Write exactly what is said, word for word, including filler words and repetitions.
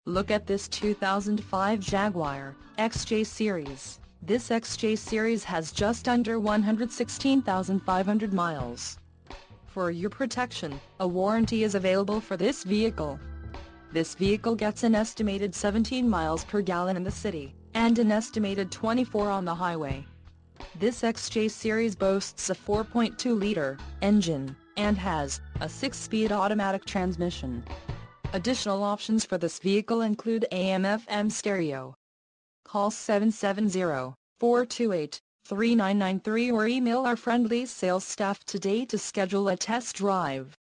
Look at this two thousand five Jaguar X J Series. This X J Series has just under one hundred sixteen thousand five hundred miles. For your protection, a warranty is available for this vehicle. This vehicle gets an estimated seventeen miles per gallon in the city, and an estimated twenty-four on the highway. This X J Series boasts a four point two liter engine, and has a six-speed automatic transmission. Additional options for this vehicle include A M F M stereo. Call seven seven zero, four two eight, three nine nine three or email our friendly sales staff today to schedule a test drive.